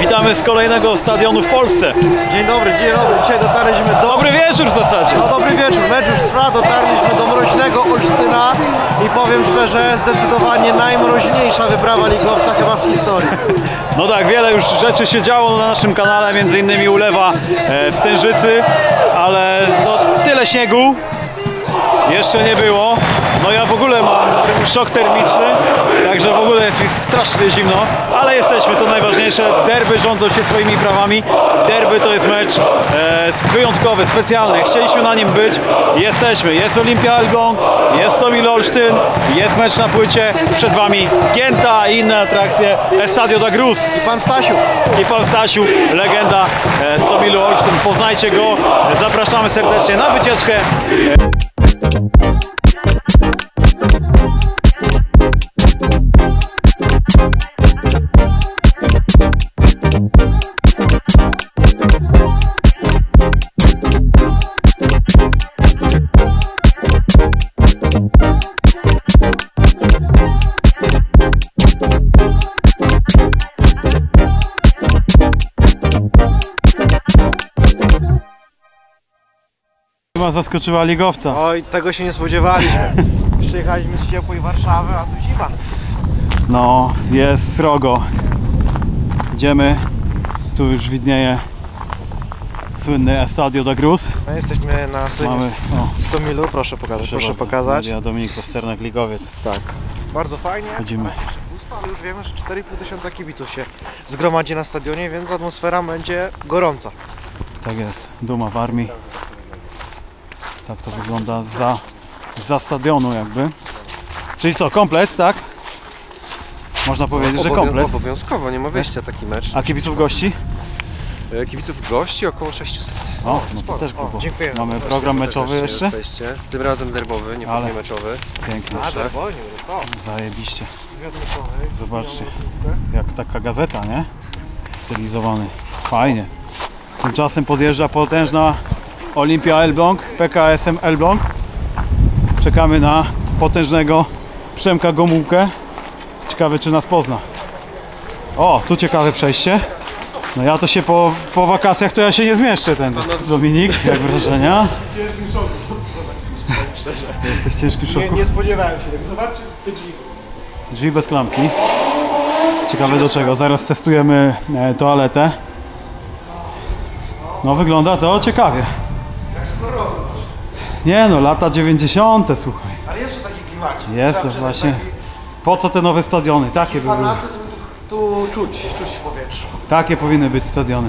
Witamy z kolejnego stadionu w Polsce. Dzień dobry, dzisiaj dotarliśmy do... Dobry wieczór w zasadzie. No dobry wieczór, mecz już trwa, dotarliśmy do mroźnego Olsztyna i powiem szczerze, zdecydowanie najmroźniejsza wyprawa ligowca chyba w historii. No tak, wiele już rzeczy się działo na naszym kanale, między innymi ulewa w Stężycy, ale no, tyle śniegu jeszcze nie było. No ja w ogóle mam szok termiczny, także w ogóle jest mi strasznie zimno, ale jesteśmy, to najważniejsze. Derby rządzą się swoimi prawami. Derby to jest mecz wyjątkowy, specjalny. Chcieliśmy na nim być, jesteśmy. Jest Olimpia Elbląg, jest Stomil Olsztyn, jest mecz na płycie. Przed wami Gięta i inne atrakcje. Estadio da Gruz. I pan Stasiu. I pan Stasiu, legenda Stomilu Olsztyn. Poznajcie go. Zapraszamy serdecznie na wycieczkę. Chyba zaskoczyła ligowca. Oj, tego się nie spodziewaliśmy. Przyjechaliśmy z ciepłej Warszawy, a tu zima. No, jest srogo. Idziemy. Tu już widnieje słynny Estadio da Gruz. My jesteśmy na stadionie Stomilu, proszę pokazać. Proszę pokazać. Ja Dominik Pasternak, ligowiec. Tak. Bardzo fajnie. Chodzimy. Pusto, ale już wiemy, że 4,5 tysiąca kibiców się zgromadzi na stadionie, więc atmosfera będzie gorąca. Tak jest, duma w armii. Tak to wygląda za stadionu jakby. Czyli co, komplet, tak? Można powiedzieć, że komplet. Obowiązkowo, nie ma wyjścia taki mecz. A kibiców gości? Kibiców gości około 600. O, no to też grubo. Dziękuję. Mamy program meczowy jeszcze? Jesteście. Tym razem derbowy, nie pewnie meczowy. Pięknie. Zajebiście. Zobaczcie, jak taka gazeta, nie? Stylizowany. Fajnie. Tymczasem podjeżdża potężna Olimpia Elbląg, PKS-em Elbląg. Czekamy na potężnego Przemka Gomułkę. Ciekawe, czy nas pozna. O, tu ciekawe przejście. No ja to się po wakacjach to ja się nie zmieszczę ten Dominik, jak wrażenia? Jesteś ciężkim szoku. Nie spodziewałem się tego. Zobaczcie te drzwi. Drzwi bez klamki. Ciekawe do czego. Zaraz testujemy toaletę. No wygląda to ciekawie. Jak z horroru. Nie no, lata 90. słuchaj. Ale jeszcze taki klimacie. Jest właśnie. Po co te nowe stadiony? Takie by były. Fanatyzm tu czuć w powietrzu. Takie powinny być stadiony.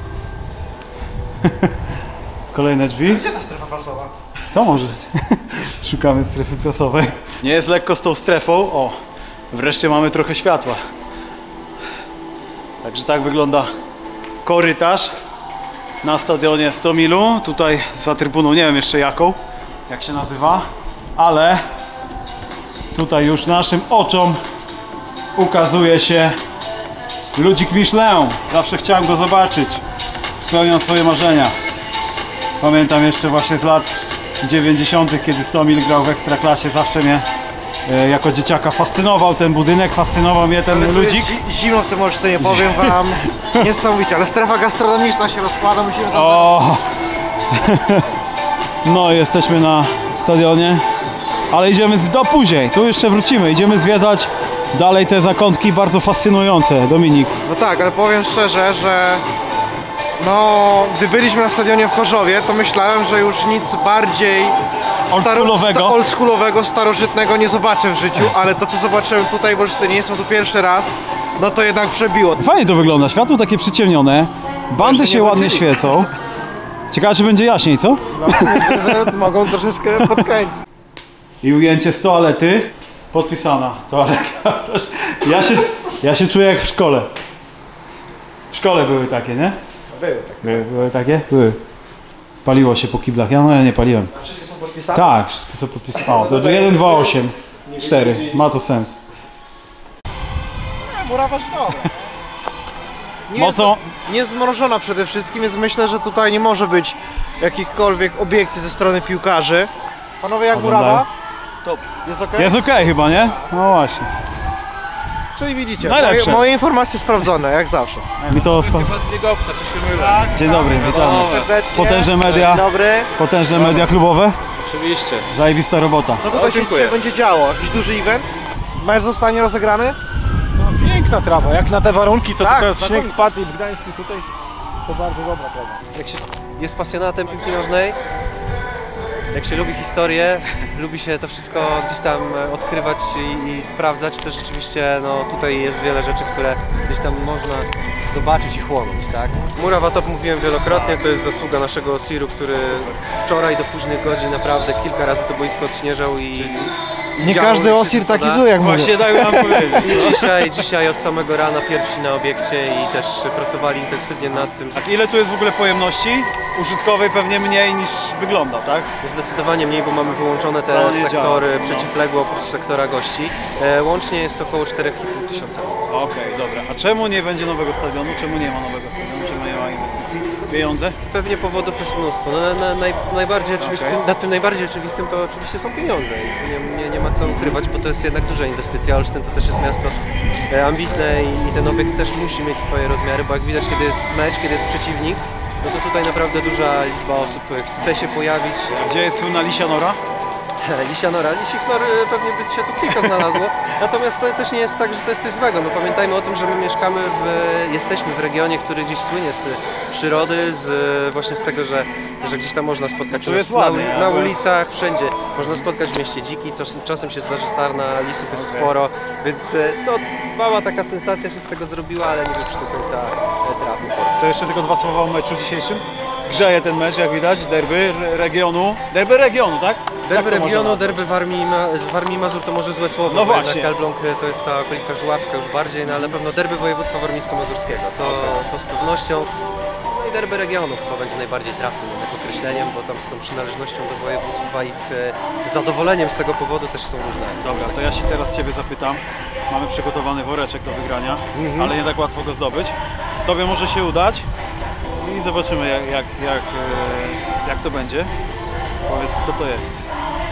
Kolejne drzwi. Gdzie ta strefa prasowa? To może. Szukamy strefy prasowej. Nie jest lekko z tą strefą. O, wreszcie mamy trochę światła. Także tak wygląda korytarz na stadionie Stomilu. Tutaj za trybuną, nie wiem jeszcze jaką, jak się nazywa, ale tutaj już naszym oczom ukazuje się Ludzik Michelin. Zawsze chciałem go zobaczyć. Spełniam swoje marzenia. Pamiętam jeszcze właśnie z lat 90., kiedy Stomil grał w Ekstraklasie. Zawsze mnie jako dzieciaka fascynował ten budynek, fascynował mnie ten ludzik. Zimno w tym Olsztynie, powiem wam. Niesamowicie, ale strefa gastronomiczna się rozkłada, musimy tam... O! No, jesteśmy na stadionie, ale idziemy później, tu jeszcze wrócimy, idziemy zwiedzać dalej te zakątki bardzo fascynujące, Dominik. No tak, ale powiem szczerze, że no, gdy byliśmy na stadionie w Chorzowie, to myślałem, że już nic bardziej oldschoolowego, starożytnego nie zobaczę w życiu, ale to co zobaczyłem tutaj w Olsztynie, jestem tu pierwszy raz, no to jednak przebiło. Fajnie to wygląda, światło takie przyciemnione, bandy się ładnie świecą. Ciekawe, czy będzie jaśniej, co? No, myślę, że mogą troszeczkę podkręcić. I ujęcie z toalety, podpisana toaleta. Ja się czuję jak w szkole. W szkole były takie, nie? Były takie? Były. Paliło się po kiblach, ja nie paliłem. A wszystkie są podpisane? Tak, wszystkie są podpisane. O, to 1, 2, 8, 4, ma to sens. Murawa szkoła. Mocno Nie zmrożona przede wszystkim, więc myślę, że tutaj nie może być jakichkolwiek obiekcji ze strony piłkarzy. Panowie, jak murawa? Top. Jest ok? Jest ok chyba, nie? No właśnie. Czyli widzicie, Najlepsze. moje informacje sprawdzone, jak zawsze. Mi to Chyba z biegowca, czy się mylę? Dzień dobry, witamy. Serdecznie. Potężne media. Dzień dobry. Potężne media klubowe. Oczywiście. Zajebista robota. Co tutaj się dziękuję. dzisiaj będzie działo? Jakiś duży event? Mecz zostanie rozegrany? No, piękna trawa, jak na te warunki, co Tak, teraz śnieg znakomite. spadł i w Gdańsku tutaj, to bardzo dobra trawa. Jak się jest pasjonatem piłki nożnej, jak się lubi historię, lubi się to wszystko gdzieś tam odkrywać i sprawdzać, to rzeczywiście no, tutaj jest wiele rzeczy, które gdzieś tam można zobaczyć i chłonąć, tak? Murawa Top mówiłem wielokrotnie, to jest zasługa naszego Osiru, który wczoraj do późnych godzin naprawdę kilka razy to boisko odśnieżał i Nie działo każdy się Osir to taki da. zły jak mówię. Właśnie tak mam powiedzieć. I dzisiaj od samego rana pierwsi na obiekcie i też pracowali intensywnie nad tym. Tak, ile tu jest w ogóle pojemności? Użytkowej pewnie mniej niż wygląda, tak? Zdecydowanie mniej, bo mamy wyłączone te To nie sektory działa, no. przeciwległe oprócz sektora gości. Łącznie jest około 4,5 tysiąca miejsc. Okej, dobra. A czemu nie będzie nowego stadionu? Czemu nie ma nowego stadionu? Czemu nie ma inwestycji? Pieniądze? Pewnie powodów jest mnóstwo. No, najbardziej oczywistym, nad tym najbardziej oczywistym to oczywiście są pieniądze i tu nie ma co ukrywać, bo to jest jednak duża inwestycja. Olsztyn to też jest miasto ambitne i ten obiekt też musi mieć swoje rozmiary, bo jak widać, kiedy jest mecz, kiedy jest przeciwnik, no to tutaj naprawdę duża liczba osób chce się pojawić. Gdzie jest słynna Lisia Nora? Lisia Nora, Lisich Nor pewnie by się tu kilka znalazło, natomiast to też nie jest tak, że to jest coś złego. No pamiętajmy o tym, że my jesteśmy w regionie, który gdzieś słynie z przyrody, właśnie z tego, że gdzieś tam można spotkać Tu jest ładnie, na ale- ulicach, wszędzie. Można spotkać w mieście dziki, czasem się zdarzy sarna, lisów jest sporo, więc no, mała taka sensacja się z tego zrobiła, ale nie wiem, czy do końca trafi. To jeszcze tylko dwa słowa o meczu dzisiejszym. Grzeje ten mecz, jak widać, derby regionu. Derby regionu, tak? Derby Jak to można regionu, nazwać? derby Warmii i Mazur to może złe słowo, No bo właśnie. jednak Elbląg to jest ta okolica żuławska już bardziej, no ale na pewno derby województwa warmińsko-mazurskiego, to z pewnością. No i derby regionu chyba będzie najbardziej trafnym jednak określeniem, bo tam z tą przynależnością do województwa i z zadowoleniem z tego powodu też są różne. Dobra, to ja się teraz Ciebie zapytam. Mamy przygotowany woreczek do wygrania, ale nie tak łatwo go zdobyć. Tobie może się udać i zobaczymy jak to będzie. Powiedz, kto to jest.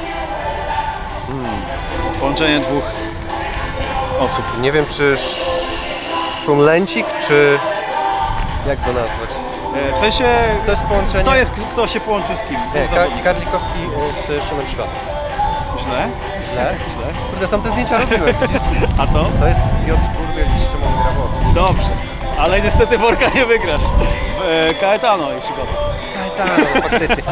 Połączenie dwóch osób. Nie wiem, czy Szunlęcik, czy jak go nazwać? W sensie, To jest połączenie... kto się połączył z kim? Nie, Dwóch zawodników. Karlikowski z Szunem Przypadkiem. Źle? Źle? Kurde, sam te zdjęcia robiłem, widzisz? A to? To jest Piotr Kurbiel i Szymon Grabowski. Dobrze. Ale niestety worka nie wygrasz. Kaetano, jeśli go. Tak, no, faktycznie.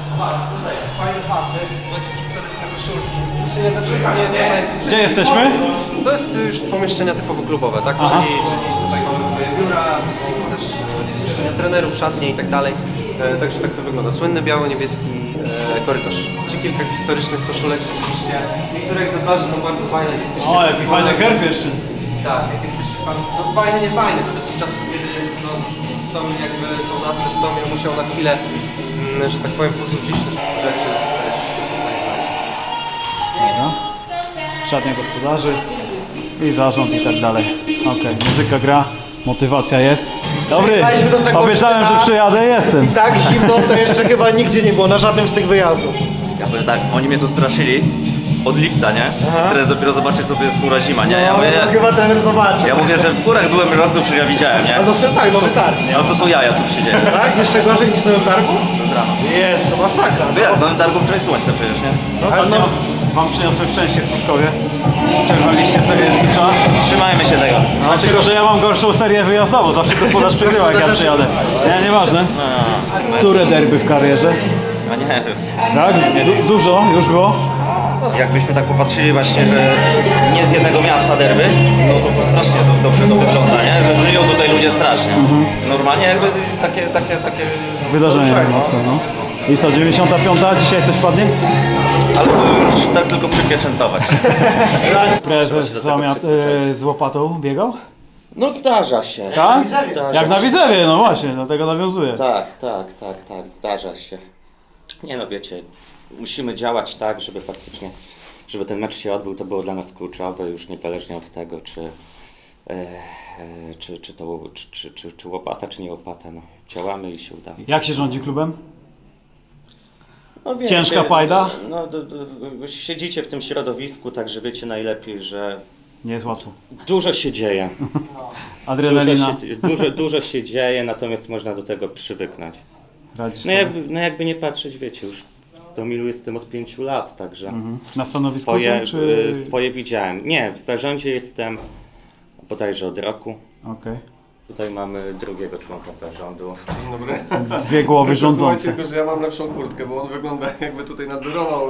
Gdzie jesteśmy? To jest już pomieszczenia typowo klubowe, tak? Czyli tutaj mamy swoje biura, tu są też pomieszczenia trenerów, szatnie i tak dalej. Także tak to wygląda. Słynny biało-niebieski korytarz. Czy kilka historycznych koszulek oczywiście. Niektóre egzemplarze są bardzo fajne. jak jesteście O, jaki fajny herb jeszcze. Tak, jak jesteście fan... To fajny, nie fajny, bo to jest z czasów, kiedy no, Stomil jakby tą nazwę Stomil musiał na chwilę, że tak powiem, porzucić też rzeczy też tutaj znaleźć. Szatnia gospodarzy i zarząd i tak dalej. Okej, muzyka gra, motywacja jest. Dobry, Przyjechaliśmy do tego obiecałem, że Olsztyna. przyjadę, jestem. Tak zimno to jeszcze chyba nigdzie nie było na żadnym z tych wyjazdów. Ja powiem tak, oni mnie tu straszyli od lipca, nie? Teraz dopiero zobaczyć, co to jest góra zima, nie? Ja No, mówię, to chyba trener zobaczy. ja mówię, że w górach byłem rok, to przecież ja widziałem, nie? Ale to tak, no wystarczy. No to są jaja, co przyjdzie. Tak? Jeszcze gorzej niż na targu? Co z rano. Jest, to masakra. No jak, no targu wczoraj słońce przecież, nie? Ostatnio wam przyniosłem szczęście w Pruszkowie. Przerwaliście serię z Nicza. Trzymajmy się tego. No, tylko, że ja mam gorszą serię wyjazdową. Zawsze gospodarz przegrywa, jak ja przyjadę. Nie, nieważne. No, Które derby w karierze? no nie wiem. Tak? Dużo już było? Jakbyśmy tak popatrzyli właśnie, że nie z jednego miasta derby, no to strasznie dobrze to wygląda, nie? Że żyją tutaj ludzie strasznie. Normalnie jakby takie Wydarzenie. mocne, no. I co, 95? Dzisiaj coś wpadnie? ale to już tak tylko przypieczętować. Prezes z łopatą biegał? No zdarza się. Tak? Zdarza Jak na się. Widzewie, no właśnie, dlatego nawiązuję. Tak, zdarza się. Nie no wiecie, musimy działać tak, żeby faktycznie, żeby ten mecz się odbył, to było dla nas kluczowe, już niezależnie od tego, czy łopata, czy nie łopata, no. Działamy i się uda. Jak się rządzi klubem? No, Ciężka pajda? No, siedzicie w tym środowisku, także wiecie najlepiej, że Nie jest łatwo. Dużo się dzieje. Adrenalina. Dużo się dzieje, natomiast można do tego przywyknąć. Radzisz No, sobie? jakby nie patrzeć, wiecie, już w Stomilu jestem od 5 lat, także Na stanowisku tym, czy... swoje widziałem. Nie, w zarządzie jestem bodajże od roku. Okej. Tutaj mamy drugiego członka zarządu. Dobry. Dwie głowy Słuchajcie, rządzące. tylko że ja mam lepszą kurtkę, bo on wygląda jakby tutaj nadzorował,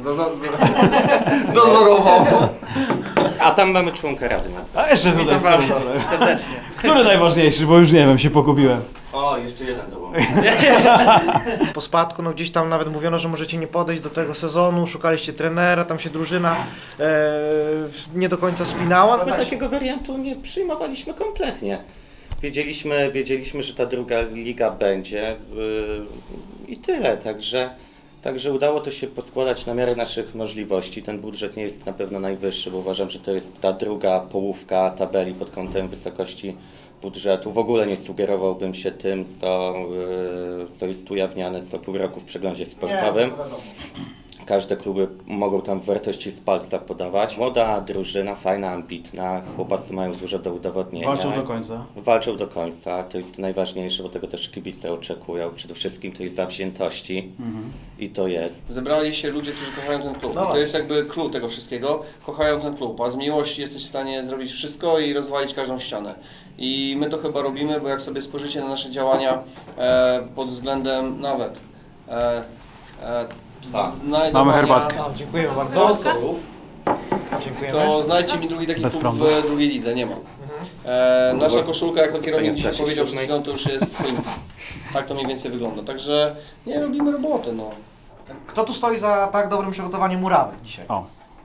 dozorował. A tam mamy członka rady. A jeszcze tutaj Bardzo serdecznie. Który najważniejszy, bo już nie wiem, się pogubiłem. O, jeszcze jeden to był. Po spadku, no gdzieś tam nawet mówiono, że możecie nie podejść do tego sezonu, szukaliście trenera, tam się drużyna nie do końca spinała. My takiego wariantu nie przyjmowaliśmy kompletnie. Wiedzieliśmy, że ta druga liga będzie i tyle, także udało to się poskładać na miarę naszych możliwości. Ten budżet nie jest na pewno najwyższy, bo uważam, że to jest ta druga połówka tabeli pod kątem wysokości budżetu. W ogóle nie sugerowałbym się tym, co jest ujawniane co pół roku w przeglądzie sportowym. Każde kluby mogą tam wartości z palca podawać. Młoda drużyna, fajna, ambitna, chłopacy mają dużo do udowodnienia. Walczą do końca. Walczą do końca, to jest najważniejsze, bo tego też kibice oczekują. Przede wszystkim tej zawziętości i to jest. Zebrali się ludzie, którzy kochają ten klub. I to jest jakby clue tego wszystkiego. Kochają ten klub, a z miłości jesteś w stanie zrobić wszystko i rozwalić każdą ścianę. I my to chyba robimy, bo jak sobie spojrzycie na nasze działania pod względem nawet Mamy herbatkę. Dziękuję bardzo. Dziękujemy. To znajdźcie mi drugi taki Bez klub prądu. w drugiej lidze, nie ma. Nasza koszulka, jak to kierownik dzisiaj powiedział przed chwilą, to już jest film. Tak to mniej więcej wygląda. Także nie robimy roboty, no. Kto tu stoi za tak dobrym przygotowaniem murawy dzisiaj? O.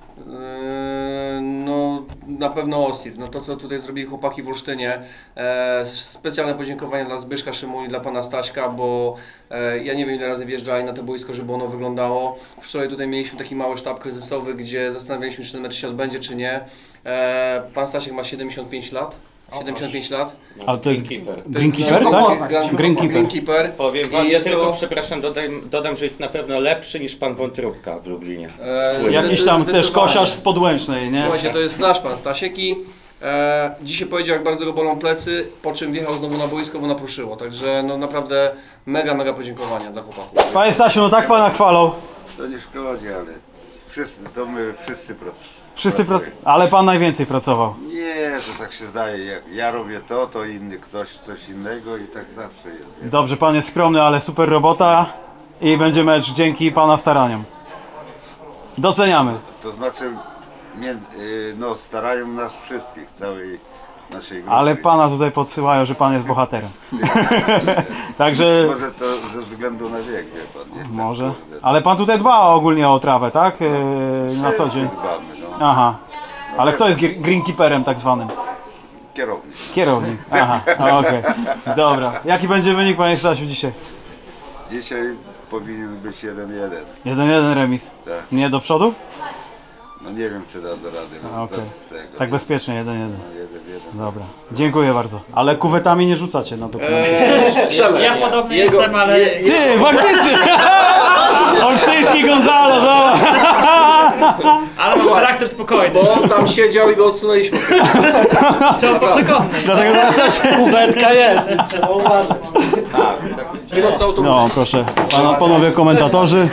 No na pewno Osir, no to co tutaj zrobili chłopaki w Olsztynie, specjalne podziękowania dla Zbyszka Szymuli, dla pana Staśka, bo ja nie wiem ile razy wjeżdżali na to boisko, żeby ono wyglądało. Wczoraj tutaj mieliśmy taki mały sztab kryzysowy, gdzie zastanawialiśmy się, czy ten mecz się odbędzie, czy nie. Pan Stasiek ma 75 lat. 75 lat. Ale to jest Greenkeeper. Greenkeeper, tak? Greenkeeper. Greenkeeper. Powiem wam, I jest tylko to przepraszam, dodam, że jest na pewno lepszy niż pan Wątróbka w Lublinie. Jakiś tam też kosiarz z Podłęcznej, nie? Słuchajcie, to jest nasz pan Stasiek i dzisiaj powiedział, jak bardzo go bolą plecy, po czym wjechał znowu na boisko, bo napruszyło. Także no naprawdę mega podziękowania dla chłopaków. Panie Stasiu, no tak pana chwalą. To nie szkodzi, ale my wszyscy Ale pan najwięcej pracował. Nie, to tak się zdaje. Jak ja robię to inny ktoś coś innego i tak zawsze jest. Nie? Dobrze, pan jest skromny, ale super robota i będzie mecz dzięki pana staraniom. Doceniamy. To znaczy, no starają nas wszystkich, całej naszej grupy. Ale pana tutaj podsyłają, że pan jest bohaterem. Także... Może to ze względu na wiek, wie pan, nie? Może. Tak, kurde. Ale pan tutaj dba ogólnie o trawę, tak? Na co dzień. Dbamy, no. Aha. Ale kto jest greenkeeperem tak zwanym? Kierownik. Kierownik. Aha, okej. Dobra. Jaki będzie wynik, panie Stasiu, dzisiaj? Dzisiaj powinien być 1-1. 1-1 remis. Tak. Nie do przodu? No nie wiem, czy da do rady. No, Okej. tego. Tak bezpiecznie, 1-1. No, 1-1. Dobra. Dziękuję bardzo. Ale kuwetami nie rzucacie na dokumenty. Ja podobny jestem, ale... Ty, faktycznie! Olsztyński Gonzalo, zobacz! Ale mam charakter spokojny. Bo on tam siedział i go odsunęliśmy. Trzeba poczekać. Dlatego teraz też... Kubetka jest, trzeba uważać. Kierowca autobusu. No, proszę. Panowie komentatorzy.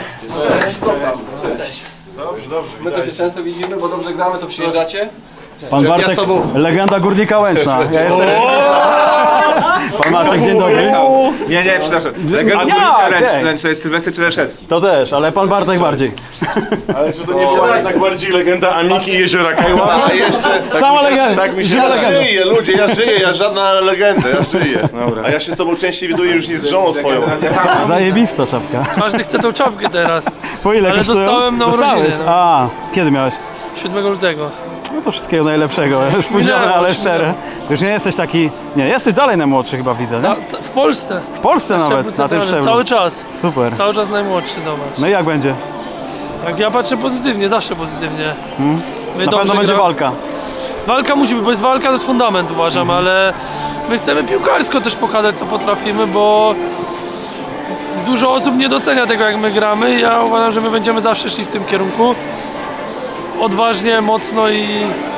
My to się często widzimy, bo dobrze gramy, to przyjeżdżacie. Pan Bartek, legenda Górnika Łęczna. Ja jestem... Pan Maciek, dzień dobry. Nie, przepraszam. Legenda Górnika jest Sylwester Czeleszewski. To też, ale pan Bartek bardziej. Ale czy to nie była tak bardziej legenda Amiki Jeziora Kajła? A jeszcze... Sama legenda. Tak mi się... Żywa legenda. żyję, ludzie, ja żyję, ja żadna legenda, ja żyję. A ja się z tobą częściej widuję już niż z żoną swoją. Zajebista czapka. Każdy chce tą czapkę teraz. Po ile Ale kosztują? dostałem na Dostałeś? urodziny, no. A, kiedy miałeś? 7 lutego. No to wszystkiego najlepszego, spóźnione, ale szczere. Już nie jesteś taki... Nie, jesteś dalej najmłodszy chyba widzę, nie? W Polsce. W Polsce nawet, na tym szczeblu. Cały czas. Super. Cały czas najmłodszy, zobacz. No i jak będzie? Jak ja patrzę pozytywnie, zawsze pozytywnie. My Na pewno będzie walka. Walka musi być, bo jest walka, to jest fundament uważam, ale my chcemy piłkarsko też pokazać, co potrafimy, bo dużo osób nie docenia tego, jak my gramy. Ja uważam, że my będziemy zawsze szli w tym kierunku. Odważnie, mocno i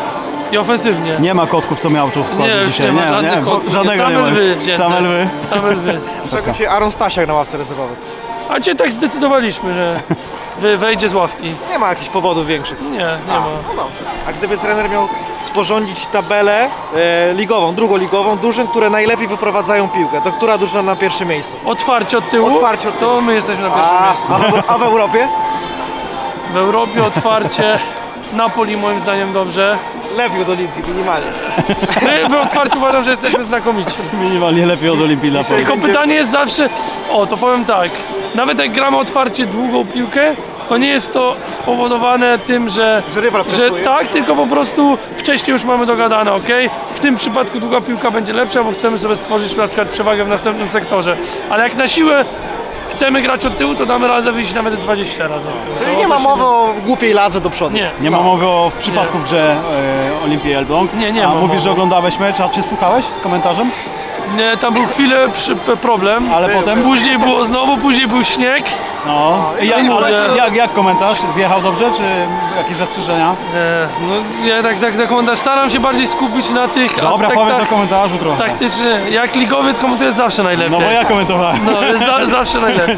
i ofensywnie. Nie ma kotków, co miał w składzie Nie, dzisiaj. nie ma żadnych kotków. Żadnego Same nie ma. lwy wzięte. Same lwy. Same lwy. Czego dzisiaj Aaron Stasiak na ławce rezerwowej? A dzisiaj tak zdecydowaliśmy, że wejdzie z ławki. Nie ma jakichś powodów większych. Nie ma. No dobrze. A gdyby trener miał sporządzić tabelę ligową, drugoligową, drużyn, które najlepiej wyprowadzają piłkę, to która drużyna na pierwszym miejscu? Otwarcie od tyłu? Otwarcie od tyłu. To my jesteśmy na pierwszym miejscu. A w Europie? W Europie otwarcie Napoli moim zdaniem dobrze. Lepiej od Olimpii, minimalnie. My w otwarciu uważam, że jesteśmy znakomici. Minimalnie lepiej od Olimpii na Tylko pytanie jest zawsze, to powiem tak, nawet jak gramy otwarcie długą piłkę, to nie jest to spowodowane tym, że rywal presuje? tak, tylko po prostu wcześniej już mamy dogadane, ok? W tym przypadku długa piłka będzie lepsza, bo chcemy sobie stworzyć na przykład przewagę w następnym sektorze. Ale jak na siłę chcemy grać od tyłu, to damy radę wyjść nawet 20 razy. Czyli nie ma mowy o głupiej ladze do przodu. Nie ma mowy o przypadku w grze Olimpii Elbląg. Nie A ma mówisz, mowy. że oglądałeś mecz, a czy słuchałeś z komentarzem? Nie, tam był chwilę problem, ale potem? Później było znowu, później był śnieg. No, jak komentarz? Wjechał dobrze, czy jakieś zastrzeżenia? No ja tak za komentarz staram się bardziej skupić na tych Dobra, aspektach powiedz o komentarzu trochę. taktyczny. Jak ligowiec komentuje zawsze najlepiej. No bo ja komentowałem. No, jest zawsze najlepiej.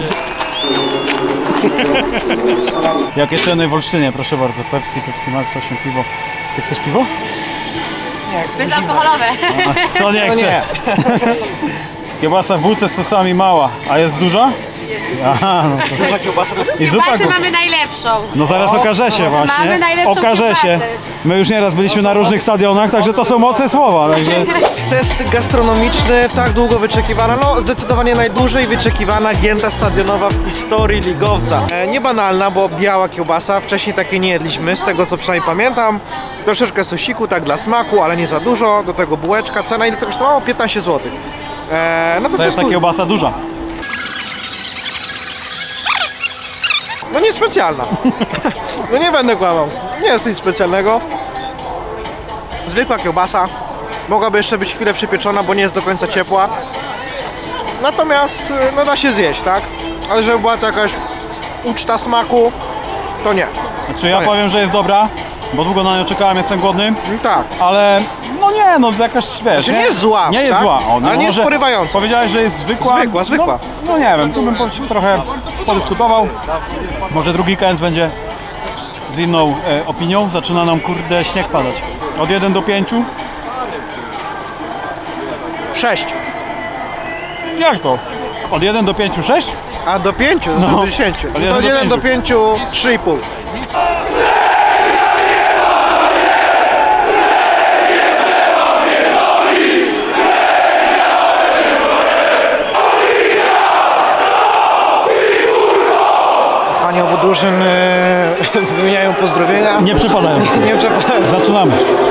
Jakie ceny w Olsztynie, proszę bardzo. Pepsi Max, 8 piwo. Ty chcesz piwo? Bezalkoholowe. To nie No chcę. nie. Kiełbasa w bułce z sosami mała. A jest duża? Jest. Aha, no to... Duża kiełbasa. I zupa Kiełbasy mamy najlepszą. No zaraz okaże się właśnie. Mamy najlepszą Okaże się. kiełbasę. My już nieraz byliśmy na różnych stadionach, także to są mocne słowa. Także... Test gastronomiczny, tak długo wyczekiwana, no zdecydowanie najdłużej wyczekiwana gięta stadionowa w historii ligowca. Niebanalna, bo biała kiełbasa, wcześniej takiej nie jedliśmy, z tego co przynajmniej pamiętam. Troszeczkę sosiku, tak dla smaku, ale nie za dużo, do tego bułeczka. Cena ile to kosztowało? 15 zł. No To jest ta kiełbasa duża. No niespecjalna. No nie będę kłamał. Nie jest nic specjalnego. Zwykła kiełbasa. Mogłaby jeszcze być chwilę przypieczona, bo nie jest do końca ciepła. Natomiast no da się zjeść, tak? Ale żeby była to jakaś uczta smaku, to nie. Znaczy ja powiem, że jest dobra, bo długo na nią czekałem, jestem głodny. Tak. Ale no nie, no jakaś wiesz, Znaczy nie jest zła, Nie jest tak? zła. Ale nie jest porywająca. Powiedziałeś, że jest zwykła. Zwykła. No nie wiem, tu bym trochę podyskutował. Może drugi kęs będzie z inną opinią. Zaczyna nam kurde śnieg padać. Od 1 do 5. 6. Jak to? Od 1 do 5, 6? A do 5? No. Do 10. Od To 1 do 1 do 5, 3,5. Fani obu drużyn wymieniają pozdrowienia. Nie przepadają. Nie przepadają. Zaczynamy.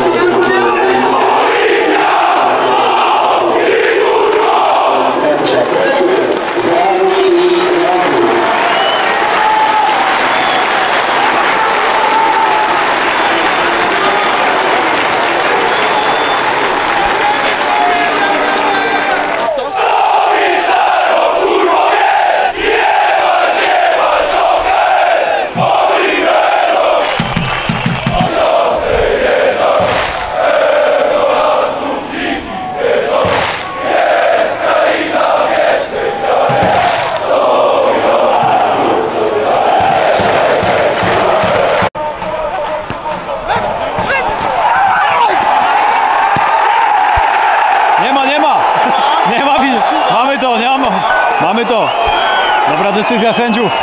Mamy to. Dobra decyzja sędziów.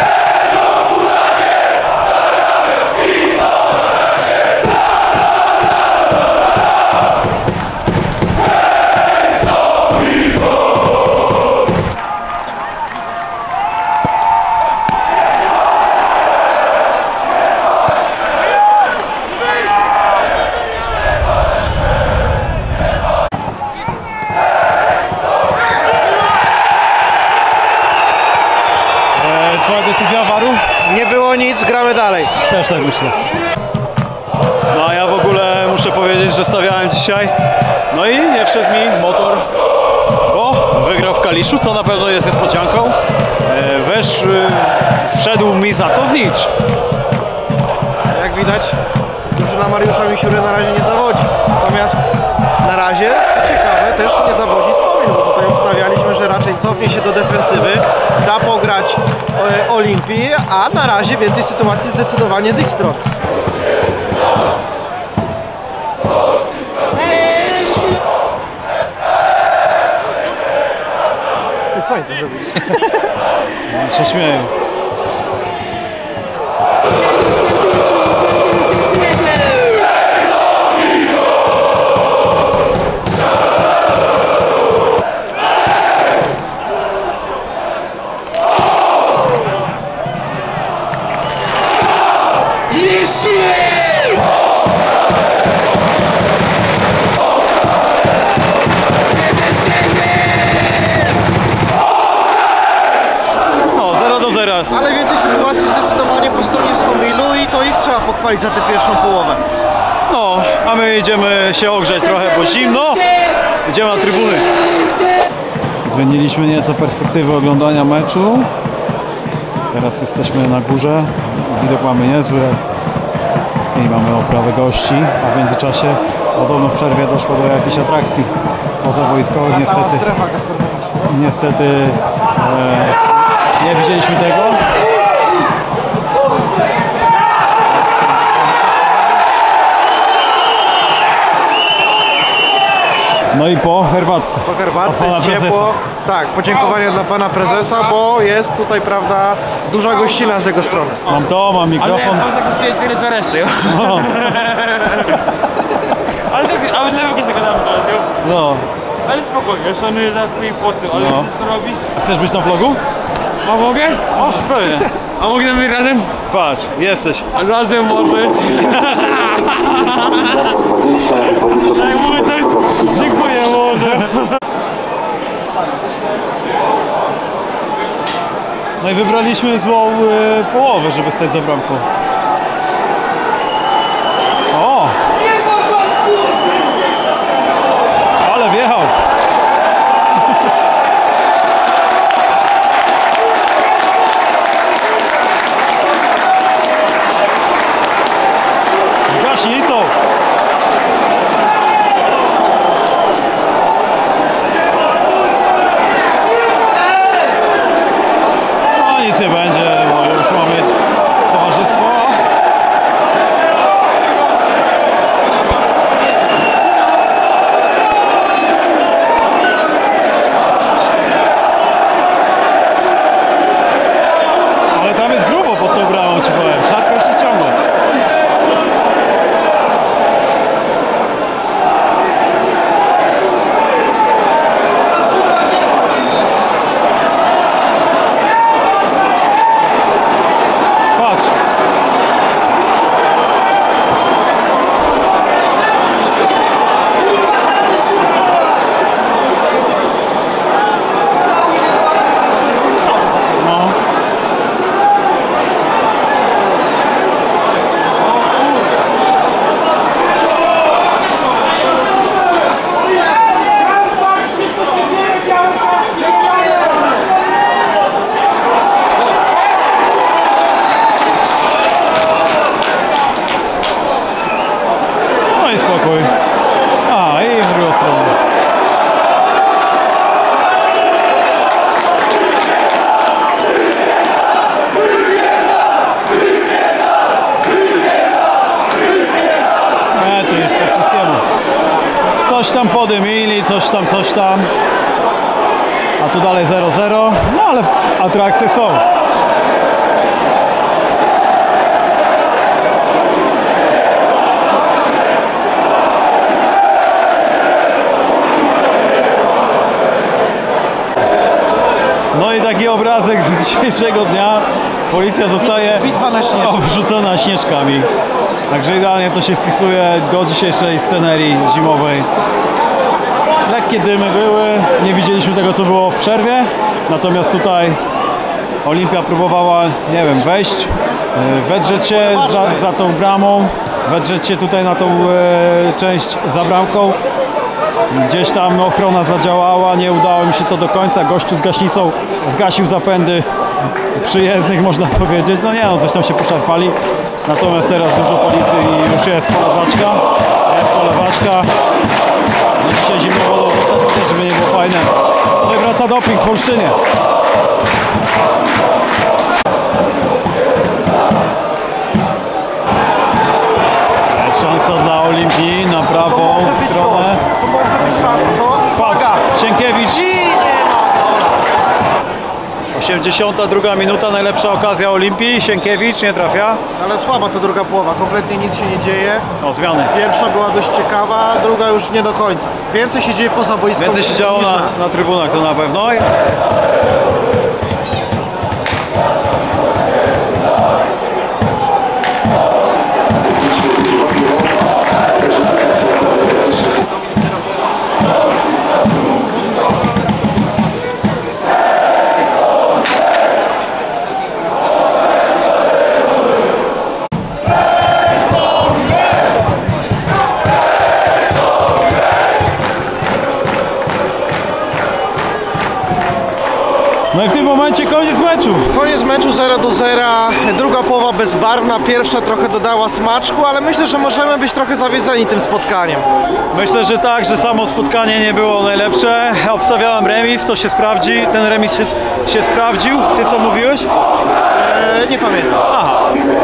Twoja decyzja waru? Nie było nic, gramy dalej. Też tak myślę. No a ja w ogóle muszę powiedzieć, że stawiałem dzisiaj. No i nie wszedł mi motor, bo wygrał w Kaliszu, co na pewno jest niespodzianką. Wszedł mi za to Znicz. Jak widać, drużyna Mariusza Misiury na razie nie zawodzi. Natomiast na razie, co ciekawe, też nie zawodzi Stomin, bo tutaj obstawialiśmy, że raczej cofnie się do defensywy, da pograć Olimpii, a na razie więcej sytuacji zdecydowanie z ich strony. Co oni to zrobili? Się śmieję. Ale więcej sytuacji zdecydowanie po stronie Stomilu i to ich trzeba pochwalić za tę pierwszą połowę. No, a my idziemy się ogrzeć trochę, bo zimno. Idziemy na trybuny. Zmieniliśmy nieco perspektywę oglądania meczu. Teraz jesteśmy na górze. Widok mamy niezły. I mamy oprawę gości, a w międzyczasie podobno w przerwie doszło do jakiejś atrakcji pozawojskowych. Niestety nie widzieliśmy tego. No i po herbatce. Po herbatce jest ciepło. Tak, podziękowania dla pana prezesa, bo jest tutaj, prawda, duża gościna z jego strony. Mam mikrofon. Ale to kosztuje tyle co reszty. No. Ale tak, a źle jakieś tego damy teraz, jo? No. Ale spokojnie, szanuję za twoje posty, ale no. Co robisz? A chcesz być na vlogu? A mogę? Możesz, pewnie. A mogę być razem? Patrz, jesteś. Razem mordo jest. Jak mówię, to jest... Dziękuję mordo. No i wybraliśmy złą połowę, żeby stać za bramką. O! Ale wjechał! Z gaśnicą! No nic nie będzie, bo już mamy towarzystwo. Ale tam jest grubo pod tą bramą, ci powiem. Szarka już się ciągnie. Patrz. No. No i spokój. A, i w drugą stronę. Tu jest po wszystkiemu. Coś tam podymili, coś tam. A tu dalej 0-0. No ale atrakcje są. No i taki obrazek z dzisiejszego dnia. Policja zostaje obrzucona śnieżkami. Także idealnie to się wpisuje do dzisiejszej scenerii zimowej. Lekkie dymy były, nie widzieliśmy tego co było w przerwie. Natomiast tutaj Olimpia próbowała, nie wiem, wejść, wedrzeć się za tą bramą, wedrzeć się tutaj na tą część za bramką. Gdzieś tam ochrona zadziałała, nie udało mi się to do końca. Gościu z gaśnicą zgasił zapędy przyjezdnych, można powiedzieć. No nie no, coś tam się poszarpali. Natomiast teraz dużo policji i już jest polewaczka. Jest polewaczka. No dzisiaj zimno wodą dostać, żeby nie było fajne. No i wraca doping w Olsztynie. Jest szansa dla Olimpii na prawą stronę. To może być szansa, to... Patrz, Sienkiewicz. 82 minuta, najlepsza okazja Olimpii. Sienkiewicz nie trafia. Ale słaba to druga połowa, kompletnie nic się nie dzieje. O, zmiany. Pierwsza była dość ciekawa, druga już nie do końca. Więcej się dzieje poza boiskiem. Więcej się działo niż na trybunach, to na pewno. No i w tym momencie koniec meczu. Koniec meczu 0-0, druga połowa bezbarwna, pierwsza trochę dodała smaczku, ale myślę, że możemy być trochę zawiedzeni tym spotkaniem. Myślę, że tak, że samo spotkanie nie było najlepsze. Obstawiałem remis, to się sprawdzi. Ten remis się sprawdził. Ty co mówiłeś? Nie pamiętam. Aha.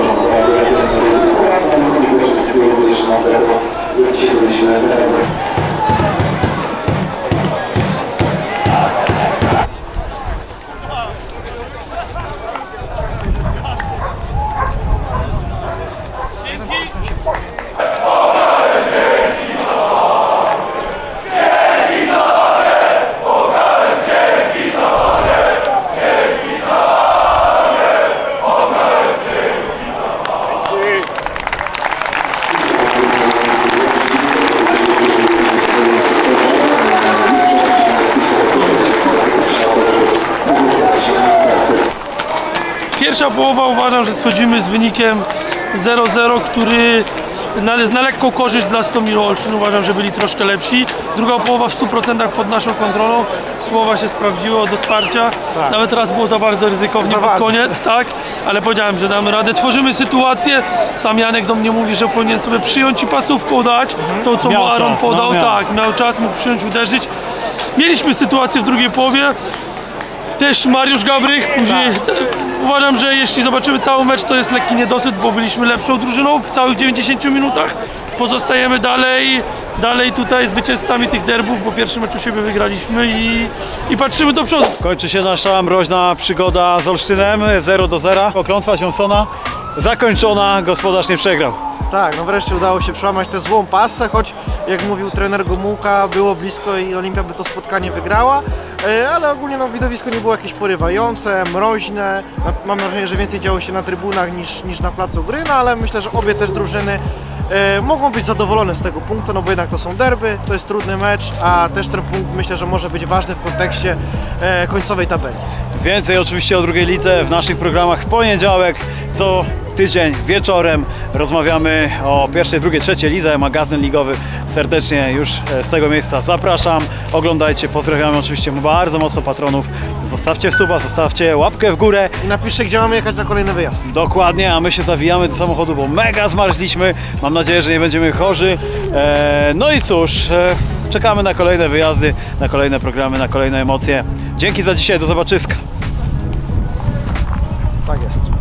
Pierwsza połowa uważam, że schodzimy z wynikiem 0-0, który na lekką korzyść dla Stomiru Olsztyn. Uważam, że byli troszkę lepsi. Druga połowa w 100% pod naszą kontrolą. Słowa się sprawdziły od otwarcia. Tak. Nawet raz było za bardzo ryzykownie pod koniec, tak? Ale powiedziałem, że damy radę. Tworzymy sytuację. Sam Janek do mnie mówi, że powinien sobie przyjąć i pasówką dać. To, co mu Aaron podał. Tak, miał czas, mógł przyjąć, uderzyć. Mieliśmy sytuację w drugiej połowie. Też Mariusz Gabrych, później uważam, że jeśli zobaczymy cały mecz, to jest lekki niedosyt, bo byliśmy lepszą drużyną w całych 90 minutach. Pozostajemy dalej tutaj zwycięzcami tych derbów, bo pierwszy mecz u siebie wygraliśmy i patrzymy do przodu. Kończy się nasza mroźna przygoda z Olsztynem, 0-0. Klątwa Johnsona zakończona, gospodarz nie przegrał. Tak, no wreszcie udało się przełamać tę złą pasę, choć jak mówił trener Gomułka, było blisko i Olimpia by to spotkanie wygrała, ale ogólnie no, widowisko nie było jakieś porywające, mroźne. Mam wrażenie, że więcej działo się na trybunach niż na placu gry, no ale myślę, że obie też drużyny mogą być zadowolone z tego punktu, no bo jednak to są derby, to jest trudny mecz, a też ten punkt myślę, że może być ważny w kontekście końcowej tabeli. Więcej oczywiście o drugiej lidze w naszych programach w poniedziałek, co tydzień wieczorem rozmawiamy o pierwszej, drugiej, trzeciej lidze, magazyn ligowy. Serdecznie już z tego miejsca zapraszam, oglądajcie, pozdrawiamy oczywiście bardzo mocno patronów. Zostawcie suba, zostawcie łapkę w górę. I napiszcie, gdzie mamy jechać na kolejny wyjazd. Dokładnie, a my się zawijamy do samochodu, bo mega zmarzliśmy. Mam nadzieję, że nie będziemy chorzy. No i cóż, czekamy na kolejne wyjazdy, na kolejne programy, na kolejne emocje. Dzięki za dzisiaj, do zobaczyska. Tak jest.